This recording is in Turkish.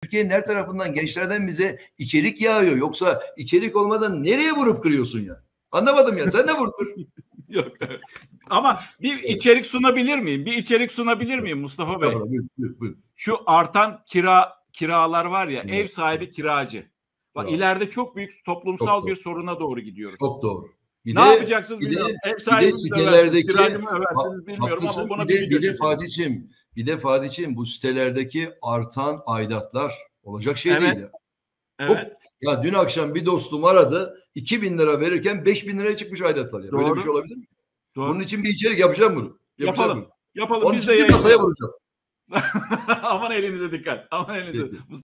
Türkiye'nin her tarafından gençlerden bize içerik yağıyor. Yoksa içerik olmadan nereye vurup kırıyorsun ya? Anlamadım ya. Sen de vur kır. Yok. Ama bir içerik sunabilir miyim? Bir içerik sunabilir miyim Mustafa Bey? Buyur. Şu artan kiralar var ya, ev sahibi kiracı. Bak ileride çok büyük toplumsal bir soruna doğru gidiyoruz. Çok doğru. Ne yapacaksınız bilmiyorum. Ev sahibi sitelerdeki kiracı mı översiniz bilmiyorum ama buna bir de Fatih'ciğim bu sitelerdeki artan aidatlar olacak şey değil ya. Evet. Ya dün akşam bir dostum aradı. 2.000 lira verirken 5.000 liraya çıkmış aidatlar ya. Böyle bir şey olabilir mi? Doğru. Bunun için bir içerik yapacağım bunu. Yapalım. Onun Biz için de bir masaya vuracağım. Aman elinize dikkat. Aman elinize.